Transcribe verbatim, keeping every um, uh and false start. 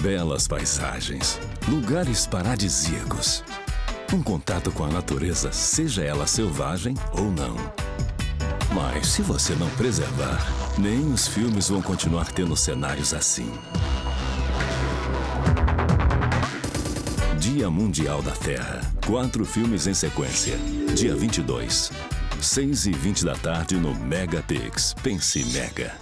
Belas paisagens, lugares paradisíacos. Um contato com a natureza, seja ela selvagem ou não. Mas se você não preservar, nem os filmes vão continuar tendo cenários assim. Dia Mundial da Terra. Quatro filmes em sequência. Dia vinte e dois, seis e vinte da tarde no Megapix. Pense Mega.